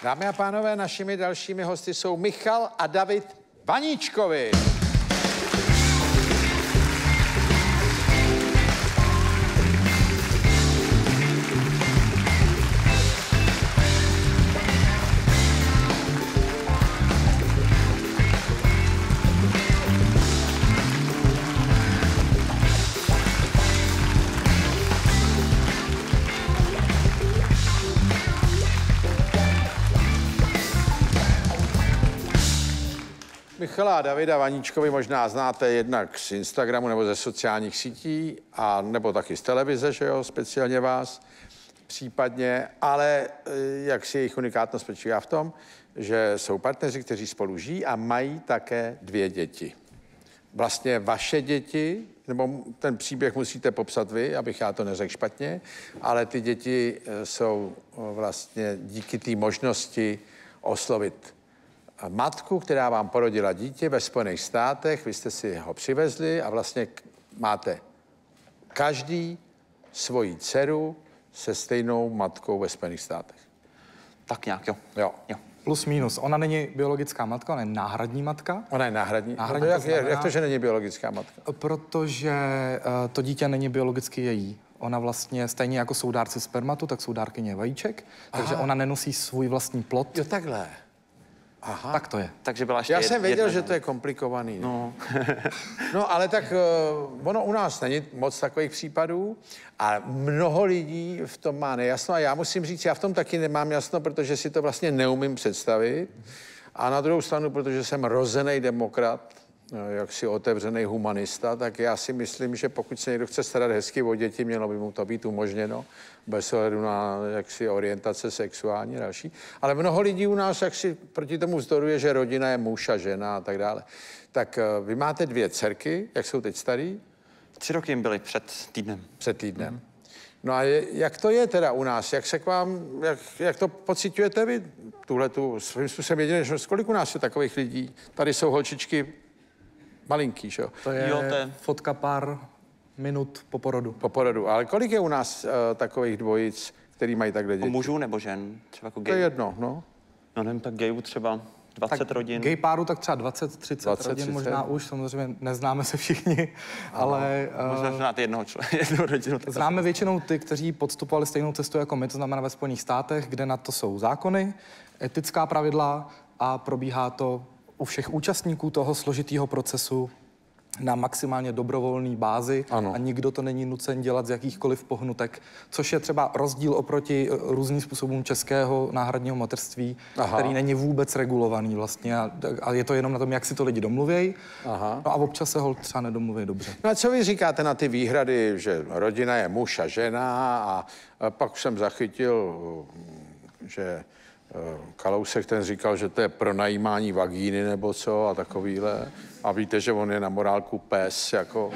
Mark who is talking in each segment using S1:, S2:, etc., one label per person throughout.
S1: Dámy a pánové, našimi dalšími hosty jsou Michal a David Vaníčkovi. Michala a Davida Vaníčkovi možná znáte jednak z Instagramu nebo ze sociálních sítí, a nebo taky z televize, že jo, speciálně vás případně, ale jak si jejich unikátnost spočívá v tom, že jsou partneři, kteří spolu žijí a mají také 2 děti. Vlastně vaše děti, nebo ten příběh musíte popsat vy, abych já to neřekl špatně, ale ty děti jsou vlastně díky té možnosti oslovit matku, která vám porodila dítě ve Spojených státech, vy jste si ho přivezli a vlastně máte každý svoji dceru se stejnou matkou ve Spojených státech.
S2: Tak nějak, jo.
S1: Jo.
S3: Plus minus. Ona není biologická matka, ona je náhradní matka.
S1: Ona je náhradní?
S3: Náhradní
S1: No jak to, že není biologická matka?
S3: Protože to dítě není biologicky její. Ona vlastně stejně jako jsou dárci spermatu, tak jsou dárkyně vajíček, takže ona nenosí svůj vlastní plod.
S1: Jo, takhle.
S3: Aha. Tak to je.
S2: Takže byla ještě
S1: Já jsem věděl, že to je komplikovaný.
S2: No.
S1: No, ale tak ono u nás není moc takových případů a mnoho lidí v tom má nejasno a já musím říct, já v tom taky nemám jasno, protože si to vlastně neumím představit. A na druhou stranu, protože jsem rozený demokrat, jaksi otevřený humanista, tak já si myslím, že pokud se někdo chce starat hezky o děti, mělo by mu to být umožněno, bez ohledu na jaksi orientace sexuální a další. Ale mnoho lidí u nás jaksi proti tomu vzdoruje, že rodina je muž a žena a tak dále. Tak vy máte 2 dcerky, jak jsou teď starý?
S2: 3 roky jim byly před týdnem.
S1: Před týdnem. No a jak to je teda u nás? Jak se k vám, jak to pociťujete vy? Tuhletu svým způsobem jediné, kolik u nás je takových lidí? Tady jsou holčičky malinký, že jo?
S3: To je fotka pár minut po porodu.
S1: Po porodu. Ale kolik je u nás takových dvojic, který mají takhle děti?
S2: Mužů nebo žen? Třeba jako gay?
S1: To je jedno, no.
S2: No nevím, tak gayů třeba 20
S3: tak
S2: rodin.
S3: Gay páru tak třeba 20-30 rodin, možná už, samozřejmě neznáme se všichni, ale...
S2: Možná znáte jednu rodinu.
S3: Známe většinou ty, kteří podstupovali stejnou cestu jako my, to znamená ve Spojených státech, kde na to jsou zákony, etická pravidla a probíhá to u všech účastníků toho složitého procesu na maximálně dobrovolné bázi a nikdo to není nucen dělat z jakýchkoliv pohnutek, což je třeba rozdíl oproti různým způsobům českého náhradního mateřství, který není vůbec regulovaný vlastně a je to jenom na tom, jak si to lidi domluvějí. No a občas se holt třeba nedomluví dobře.
S1: No a co vy říkáte na ty výhrady, že rodina je muž a žena a pak jsem zachytil, že Kalousek ten říkal, že to je pronajímání vagíny nebo co a takovýhle. A víte, že on je na morálku pes, jako.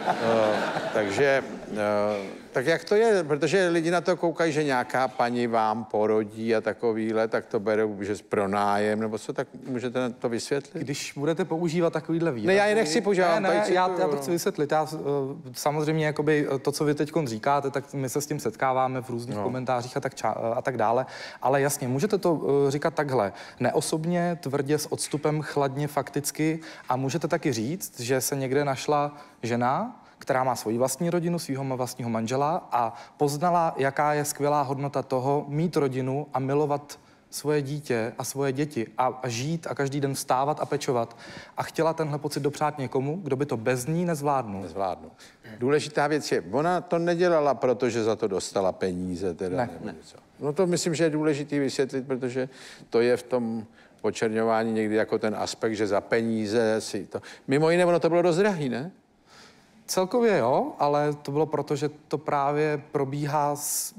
S1: Takže, tak jak to je? Protože lidi na to koukají, že nějaká paní vám porodí a takovýhle, tak to berou, že pronájem nebo co, tak můžete to vysvětlit?
S3: Když budete používat takovýhle výrazy...
S1: Ne, já je nechci používat.
S3: Ne, já to chci vysvětlit. Já, samozřejmě jakoby to, co vy teď říkáte, tak my se s tím setkáváme v různých komentářích a tak dále. Ale jasně, můžete to říkat takhle. Neosobně, tvrdě, s odstupem, chladně, fakticky a můžete taky říct, že se někde našla žena, která má svoji vlastní rodinu, svého vlastního manžela a poznala, jaká je skvělá hodnota toho mít rodinu a milovat svoje dítě a svoje děti a žít a každý den vstávat a pečovat. A chtěla tenhle pocit dopřát někomu, kdo by to bez ní nezvládnul.
S1: Nezvládnu. Důležitá věc je, ona to nedělala, protože za to dostala peníze. Teda,
S3: ne.
S1: No to myslím, že je důležitý vysvětlit, protože to je v tom počerňování někdy jako ten aspekt, že za peníze si to... Mimo jiné, ono to bylo dost drahý, ne?
S3: Celkově jo, ale to bylo proto, že to právě probíhá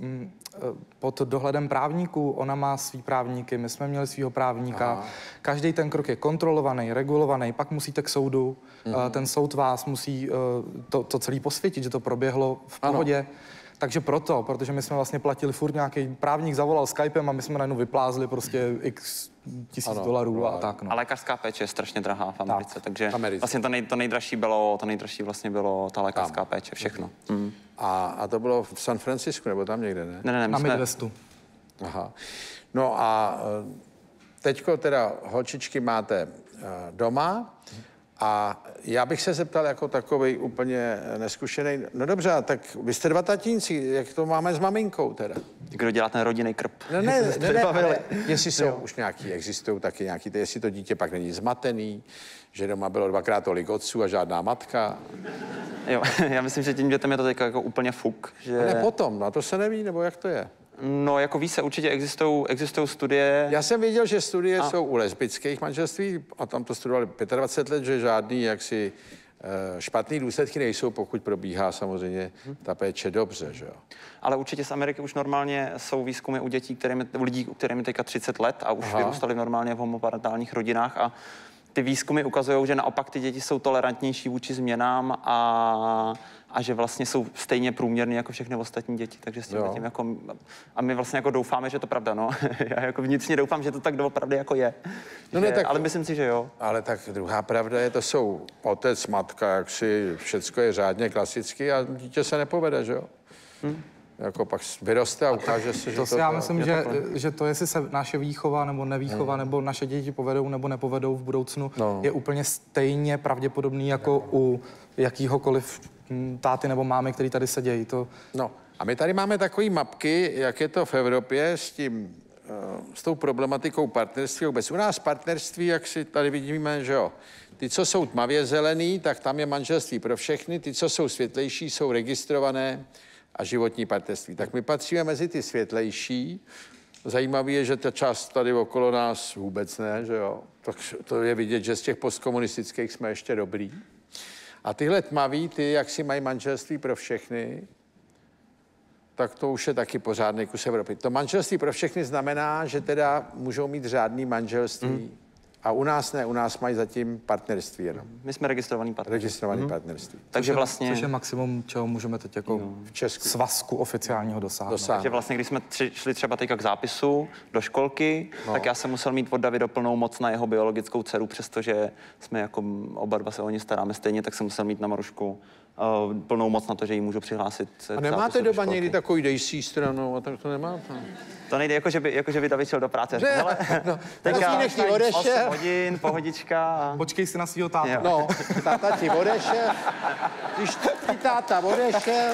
S3: pod dohledem právníků. Ona má svý právníky, my jsme měli svýho právníka. Každý ten krok je kontrolovaný, regulovaný, pak musíte k soudu. Ten soud vás musí to celé posvětit, že to proběhlo v pohodě. Takže protože my jsme vlastně platili furt nějaký právník zavolal Skypem a my jsme najednou vyplázli prostě x $1000 a tak. No.
S2: A lékařská péče je strašně drahá v Americe, takže vlastně to nejdražší vlastně bylo ta lékařská péče, všechno.
S1: A to bylo v San Francisku nebo tam někde, ne?
S2: Ne,
S3: na Midwestu.
S1: Aha. No a teďko teda holčičky máte doma a já bych se zeptal jako takovej úplně neskušený. No dobře, tak vy jste 2 tatínci, jak to máme s maminkou teda?
S2: Kdo dělá ten rodinný krb?
S1: Ne, ale jestli jsou už nějaký, existují taky nějaký, jestli to dítě pak není zmatený, že doma bylo 2krát tolik otců a žádná matka.
S2: Jo, já myslím, že tím dětem je to teď jako úplně fuk. Že...
S1: A ne potom, no to se neví, nebo jak to je?
S2: No, jako ví se, určitě existují studie.
S1: Já jsem věděl, že studie jsou u lesbických manželství a tam to studovali 25 let, že žádný jaksi špatný důsledky nejsou, pokud probíhá samozřejmě ta péče dobře, že jo.
S2: Ale určitě z Ameriky už normálně jsou výzkumy u dětí, u lidí, kterým je teďka 30 let a už vyrůstali normálně v homoparentálních rodinách a ty výzkumy ukazují, že naopak ty děti jsou tolerantnější vůči změnám a že vlastně jsou stejně průměrný jako všechny ostatní děti, takže s tím jako, a my vlastně jako doufáme, že je to pravda, no. Já jako vnitřně doufám, že to tak doopravdy jako je.
S1: No
S2: že,
S1: ne, tak,
S2: ale myslím si, že jo.
S1: Ale tak druhá pravda je, to jsou otec, matka, jak si všecko je řádně klasicky a dítě se nepovede, že jo? Jako pak vyroste a ukáže se, že
S3: to já myslím, že to, jestli se naše výchova nebo nevýchova, nebo naše děti povedou nebo nepovedou v budoucnu, je úplně stejně pravděpodobný jako u jakýhokoliv táty nebo mámy, který tady sedějí.
S1: No a my tady máme takové mapky, jak je to v Evropě s tou problematikou partnerství. Vůbec u nás partnerství, jak si tady vidíme, že jo, ty, co jsou tmavě zelený, tak tam je manželství pro všechny, ty, co jsou světlejší, jsou registrované a životní partnerství. Tak my patříme mezi ty světlejší. Zajímavé je, že ta část tady okolo nás vůbec ne, že jo. Tak to je vidět, že z těch postkomunistických jsme ještě dobrý. A tyhle tmaví, ty, jak si mají manželství pro všechny, tak to už je taky pořádný kus Evropy. To manželství pro všechny znamená, že teda můžou mít řádný manželství. A u nás ne, u nás mají zatím partnerství jenom.
S2: My jsme registrovaný
S1: partnerství.
S2: Takže vlastně...
S3: Což je maximum, čeho můžeme teď jako v Česku svazku oficiálního dosáhnout.
S2: Takže vlastně, když jsme šli třeba teďka k zápisu do školky, tak já jsem musel mít od Davida plnou moc na jeho biologickou dceru, přestože jsme jako oba dva se o ní staráme stejně, tak jsem musel mít na Marušku plnou moc na to, že jí můžu přihlásit.
S1: A nemáte doma někdy takový dejší stranou a tak to nemáte?
S2: To nejde, jako že by David šel do práce.
S1: Ne,
S2: teďka
S1: 8
S2: hodin, pohodička. A...
S3: Počkej si na svýho tátu.
S1: No, táta ti odešel. Když ti táta odešel.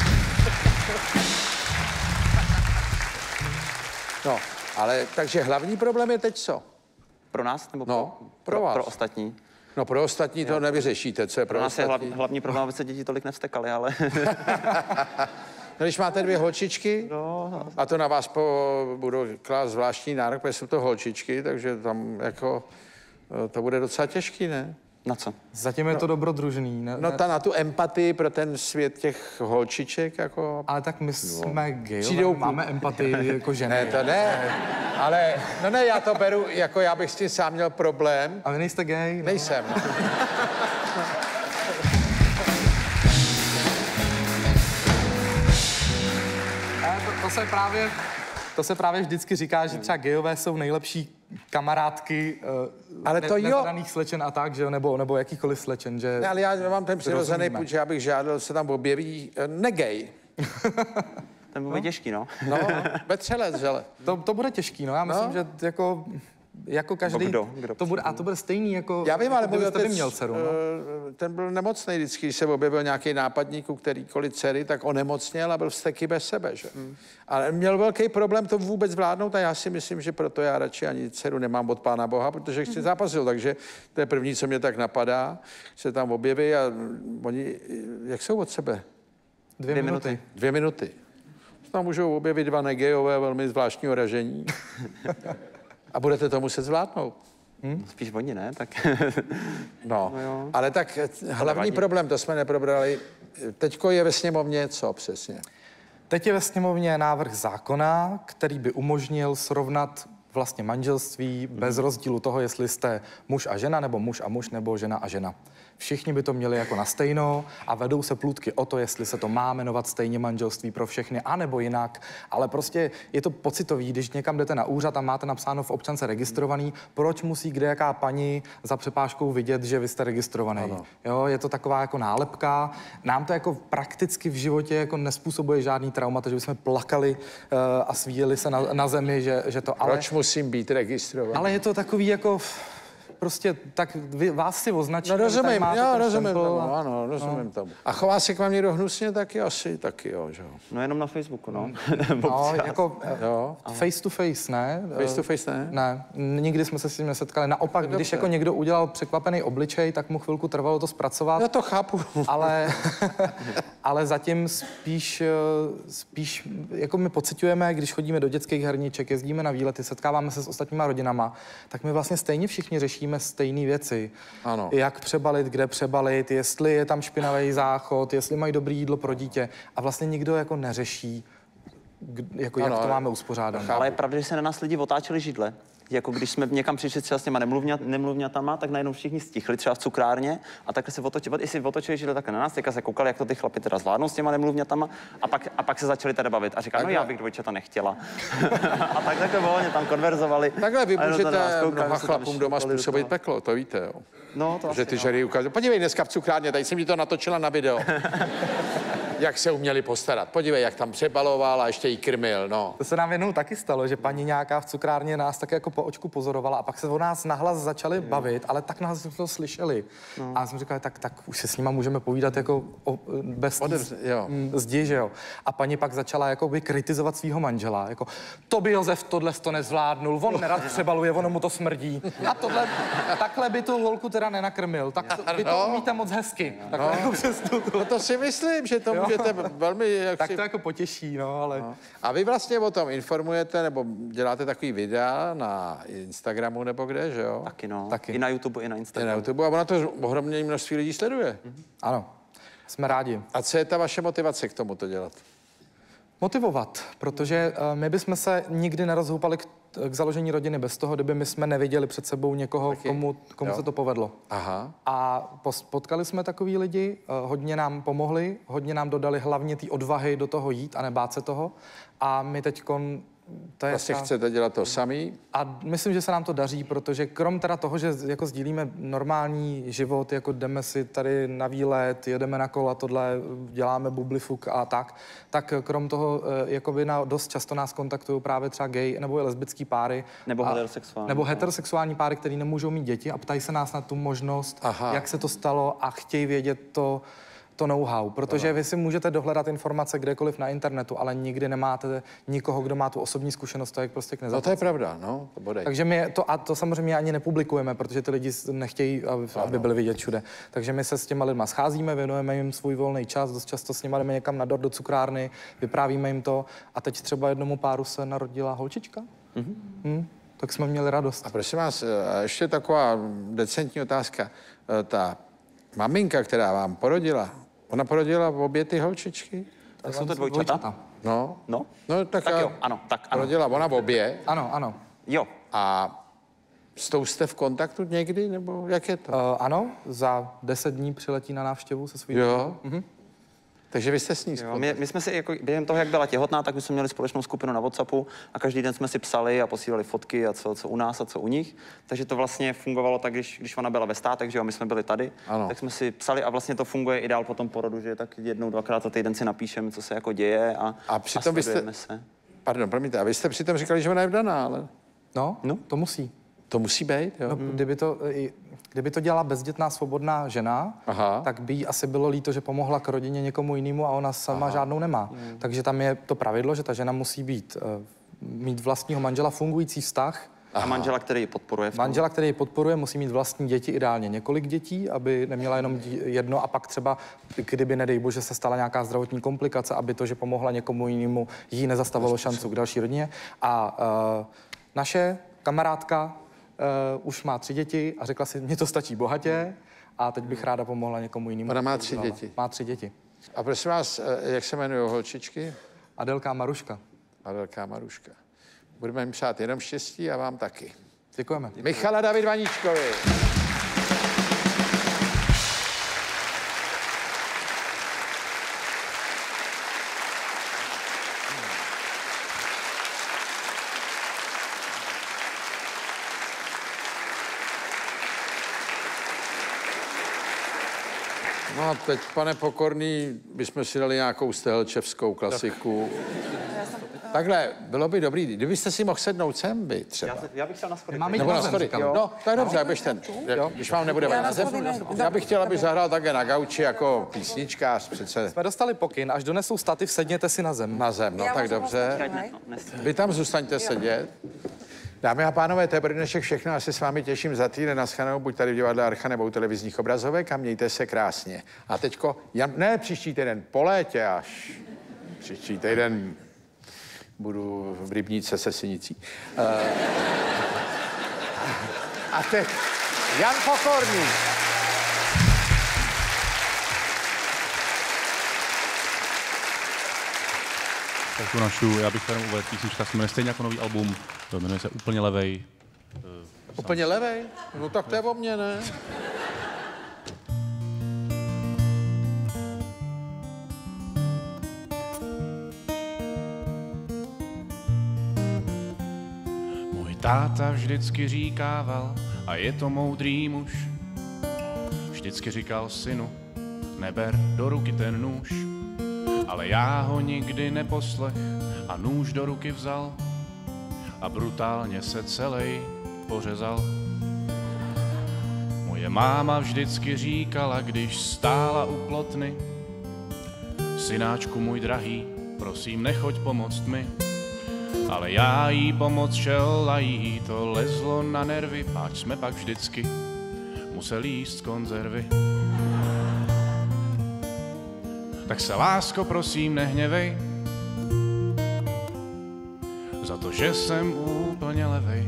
S1: No, ale takže hlavní problém je teď co?
S2: Pro nás nebo
S1: pro vás?
S2: Pro ostatní?
S1: No pro ostatní to nevyřešíte, co je pro
S2: nás
S1: ostatní?
S2: Je hlavní problém, aby se děti tolik nevstekaly, ale...
S1: No, když máte 2 holčičky, a to na vás budou klást zvláštní nárok, protože jsou to holčičky, takže tam jako to bude docela těžký, ne?
S2: Na co?
S3: Zatím je to dobrodružný.
S1: Na tu empatii pro ten svět těch holčiček, jako...
S3: Ale tak my jsme gayové, máme empatii jako ženy.
S1: Ne, to ne, ale, já to beru, jako já bych s tím sám měl problém.
S3: A vy nejste gay? No.
S1: Nejsem.
S3: To se právě vždycky říká, že třeba gayové jsou nejlepší kamarádky
S1: ale to
S3: nezadaných slečen a tak, že nebo jakýkoliv slečen, že...
S1: Ne, ale já mám ten přirozený půd, že já bych žádal, se tam objeví negej.
S2: Ten bude těžký, no.
S1: No, vetřelec, žele.
S3: To bude těžký, no. Já myslím, že jako každý...
S2: Kdo
S3: to bude stejný, jako...
S1: Já vím, ale můj otec,
S3: měl dceru, no.
S1: Ten byl nemocný vždycky, když se objevil nějaký nápadník, u kterýkoliv dcery, tak onemocněl a byl vzteky bez sebe, že? Ale měl velký problém to vůbec zvládnout a já si myslím, že proto já radši ani dceru nemám od Pána Boha, protože chci zápasil, takže to je první, co mě tak napadá, se tam objeví a oni, jak jsou od sebe?
S3: 2 minuty.
S1: 2 minuty. Tam můžou objevit 2 negejové velmi zvláštního ražení. A budete to muset zvládnout.
S2: Spíš oni, ne? Tak...
S1: No, ale tak hlavní problém, to jsme neprobrali. Teďko je ve sněmovně co přesně?
S3: Teď je ve sněmovně návrh zákona, který by umožnil srovnat vlastně manželství bez rozdílu toho, jestli jste muž a žena, nebo muž a muž, nebo žena a žena. Všichni by to měli jako na stejno a vedou se plůtky o to, jestli se to má jmenovat stejně manželství pro všechny, anebo jinak. Ale prostě je to pocitový, když někam jdete na úřad a máte napsáno v občance registrovaný, proč musí kdejaká paní za přepážkou vidět, že vy jste registrovaný. Jo, je to taková jako nálepka. Nám to jako prakticky v životě jako nespůsobuje žádný trauma, takže bychom plakali a svíjeli se na zemi, že to...
S1: Proč musím být registrovaný?
S3: Ale je to takový jako... Prostě tak vás si označí.
S1: No rozumím, já rozumím tomu, ano, rozumím tomu. A chová se k vám někdo hnusně taky asi, taky jo, že jo.
S2: No jenom na Facebooku, no.
S3: No, jako face to face, ne?
S1: Face to face, ne?
S3: Ne, nikdy jsme se s tím nesetkali. Naopak, když jako někdo udělal překvapený obličej, tak mu chvilku trvalo to zpracovat.
S1: Já to chápu.
S3: Ale zatím spíš jako my pociťujeme, když chodíme do dětských herníček, jezdíme na výlety, setkáváme se s ostatníma rodinama, tak my vlastně stejně všichni řešíme stejné věci.
S1: Ano.
S3: Jak přebalit, kde přebalit, jestli je tam špinavý záchod, jestli mají dobré jídlo pro dítě. A vlastně nikdo jako neřeší, jako jak to máme uspořádané.
S2: Ale je pravda, že se na nás lidi otáčeli židle. Jako když jsme někam přišli třeba s těma nemluvňatama, tak najednou všichni stichli třeba v cukrárně a takhle se otočili židle takhle na nás, teďka se koukali, jak to ty chlapi teda zvládnou s těma nemluvňatama a pak se začali tady bavit a říkali, no já bych dvojčata nechtěla. A takhle volně tam konverzovali.
S1: Takhle vy můžete mnoha chlapům doma způsobit peklo, to víte, jo.
S2: No, to
S1: že ty ženy ukazují. Podívej, dneska v cukrárně, tady jsem ti to natočila na video. Jak se uměli postarat. Podívej, jak tam přebaloval a ještě jí krmil, no.
S3: To se nám jednou taky stalo, že paní nějaká v cukrárně nás tak jako po očku pozorovala a pak se o nás nahlas začali bavit, ale tak nahlas jsme to slyšeli. No. A já jsem říkal, tak už se s nima můžeme povídat jako bez zdi, že jo. A paní pak začala jakoby kritizovat svého manžela, jako to by Josef tohle to nezvládnul, on nerad přebaluje, ono mu to smrdí. A takhle by tu holku teda nenakrmil, tak vy to umíte moc hezky.
S1: No to si myslím, že to můžete velmi...
S3: Tak to jako potěší, no, ale... No.
S1: A vy vlastně o tom informujete, nebo děláte takový videa na Instagramu nebo kde, že jo?
S2: Taky, no.
S3: Taky.
S2: I na YouTube, i na Instagramu.
S1: I na YouTube, a ona to ohromně množství lidí sleduje.
S3: Ano, jsme rádi.
S1: A co je ta vaše motivace k tomu to dělat?
S3: Motivovat, protože my bychom se nikdy nerozhoupali k založení rodiny bez toho, kdyby my jsme neviděli před sebou někoho, komu se to povedlo.
S1: Aha.
S3: A potkali jsme takový lidi, hodně nám pomohli, hodně nám dodali hlavně té odvahy do toho jít a nebát se toho. A my teďkon...
S1: Vlastně chcete dělat to samý?
S3: A myslím, že se nám to daří, protože krom teda toho, že jako sdílíme normální život, jako jdeme si tady na výlet, jedeme na kola, tohle, děláme bublifuk a tak krom toho, jakoby dost často nás kontaktují právě třeba gay nebo lesbický páry. Nebo heterosexuální páry, který nemůžou mít děti a ptají se nás na tu možnost, jak se to stalo a chtějí vědět to know-how, protože vy si můžete dohledat informace kdekoliv na internetu, ale nikdy nemáte nikoho, kdo má tu osobní zkušenost, to jak prostě k nezaplacení.
S1: No to je pravda, no, to bodej.
S3: Takže my to samozřejmě ani nepublikujeme, protože ty lidi nechtějí, aby byli vidět všude. Takže my se s těma lidma scházíme, věnujeme jim svůj volný čas, dost často s nimi jdeme někam na dort do cukrárny, vyprávíme jim to a teď třeba jednomu páru se narodila holčička. Tak jsme měli radost.
S1: A prosím vás, ještě taková decentní otázka. Ta maminka, která vám porodila, ona porodila obě ty holčičky?
S2: Tak jsou to dvojčata?
S1: No, tak
S2: jo, ano, tak ano.
S1: Porodila ona obě?
S3: Ano.
S2: Jo.
S1: A s tou jste v kontaktu někdy, nebo jak je to?
S3: Ano, za 10 dní přiletí na návštěvu se svým.
S1: Jo. Takže vy jste s ní
S2: my jsme si, jako, během toho, jak byla těhotná, tak my jsme měli společnou skupinu na WhatsAppu a každý den jsme si psali a posílali fotky a co u nás a co u nich. Takže to vlastně fungovalo tak, když ona byla ve státech, že jo, my jsme byli tady, tak jsme si psali a vlastně to funguje i dál po tom porodu, že tak jednou, dvakrát za týden si napíšeme, co se jako děje a
S1: přitom
S2: se.
S1: Pardon, promiňte, a vy jste přitom říkali, že ona je vdaná, ale...
S3: No, to musí.
S1: To musí být, jo?
S3: No, kdyby to dělala bezdětná svobodná žena, tak by jí asi bylo líto, že pomohla k rodině někomu jinému a ona sama žádnou nemá. Takže tam je to pravidlo, že ta žena musí mít vlastního manžela, fungující vztah.
S2: A manžela, který ji podporuje.
S3: Manžela, který ji podporuje, musí mít vlastní děti, ideálně několik dětí, aby neměla jenom jedno a pak třeba, kdyby, nedej bože, se stala nějaká zdravotní komplikace, aby to, že pomohla někomu jinému, jí nezastavilo šancu k další rodině. A naše kamarádka už má 3 děti a řekla si, mně to stačí bohatě a teď bych ráda pomohla někomu jinému.
S1: Ona má 3 děti.
S3: Má 3 děti.
S1: A prosím vás, jak se jmenují holčičky?
S3: Adelka a Maruška.
S1: Adelka a Maruška. Budeme jim přát jenom štěstí a vám taky.
S3: Děkujeme.
S1: Michala David Vaníčkovi. No a teď, pane Pokorný, bychom si dali nějakou stehelčevskou klasiku. Takhle, bylo by dobrý, kdybyste si mohl sednout sem, vy třeba.
S2: Já bych šel na schody.
S3: Máme jít
S1: Nebo
S3: na
S1: na
S3: zem,
S1: schody.
S3: říkám.
S1: No, to je dobře, abyš ten, když vám nebude vadit na zem. Já bych chtěl, aby zahrál také na gauči jako písničkář přece
S3: Jsme dostali pokyn, až donesou stativ, sedněte si na zem.
S1: na zem. No tak dobře. Vy tam zůstaňte sedět. Dámy a pánové, to je pro dnešek všechno. Já se s vámi těším za týden. Naschledanou, buď tady v divadle Archa nebo u televizních obrazovek a mějte se krásně. A teďko, ne příští týden, po létě až. Příští týden budu v Rybníce se Synicí. A teď Jan Pokorný.
S4: Tak tu našu, já bych jenom uvedl písnička, se jmenuje stejně jako nový album, to jmenuje se Úplně levej.
S1: Úplně levej? No tak to je o mně, ne?
S4: Můj táta vždycky říkával, a je to moudrý muž, vždycky říkal synu, neber do ruky ten nůž. Ale já ho nikdy neposlech a nůž do ruky vzal a brutálně se celej pořezal. Moje máma vždycky říkala, když stála u plotny, synáčku můj drahý, prosím nechoď pomoct mi. Ale já jí pomoc šel a jí to lezlo na nervy, páč jsme pak vždycky museli jíst konzervy. Tak se, lásko, prosím, nehněvej za to, že jsem úplně levej.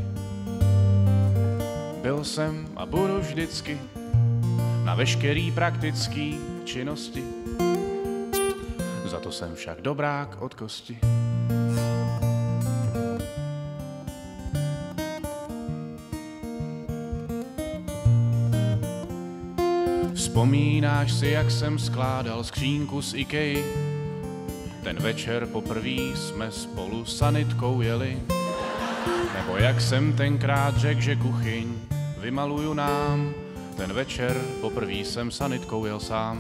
S4: Byl jsem a budu vždycky na veškerý praktický činnosti. Za to jsem však dobrák od kosti. Vzpomínáš si, jak jsem skládal skřínku z Ikei? Ten večer poprvý jsme spolu s sanitkou jeli. Nebo jak jsem tenkrát řekl, že kuchyň vymaluju nám? Ten večer poprvý jsem sanitkou jel sám.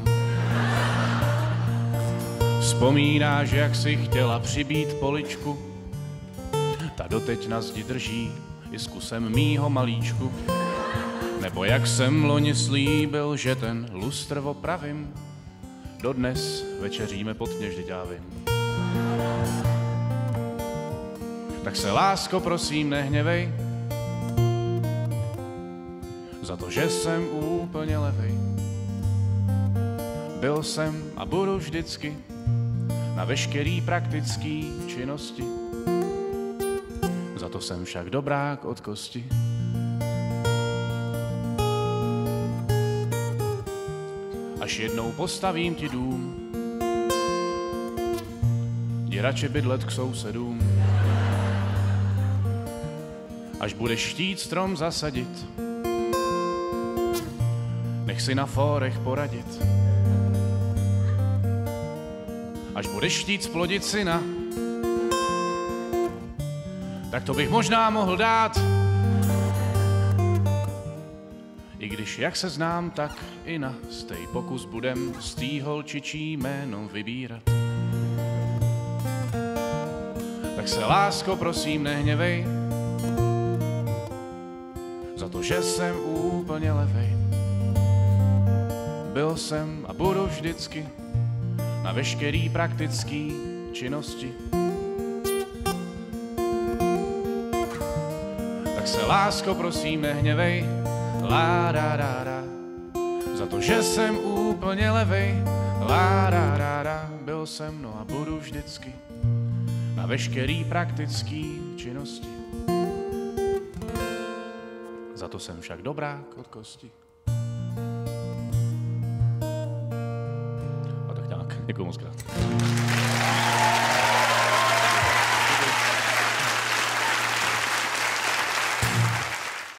S4: Vzpomínáš, jak si chtěla přibít poličku? Ta doteď na zdi drží i s kusem mýho malíčku. Nebo jak jsem loni slíbil, že ten lustr opravím, dodnes večeříme pod tmě, vždyť já vím. Tak se, lásko, prosím, nehněvej za to, že jsem úplně levej. Byl jsem a budu vždycky na veškerý praktický činnosti. Za to jsem však dobrák od kosti. Až jednou postavím ti dům, jdi radši bydlet k sousedům. Až budeš chtít strom zasadit, nech si na fórech poradit. Až budeš chtít splodit syna, tak to bych možná mohl dát. I když, jak se znám, tak i na stej pokus budem z tý holčičí jméno vybírat. Tak se, lásko, prosím, nehněvej za to, že jsem úplně levej. Byl jsem a budu vždycky na veškerý praktický činnosti. Tak se, lásko, prosím, nehněvej la da da da za to, že jsem úplně levej. La da da da, byl jsem, no a budu vždycky na veškerý praktický činnosti. Za to jsem však dobrák od kosti. A tak nějak, děkuji moc krát.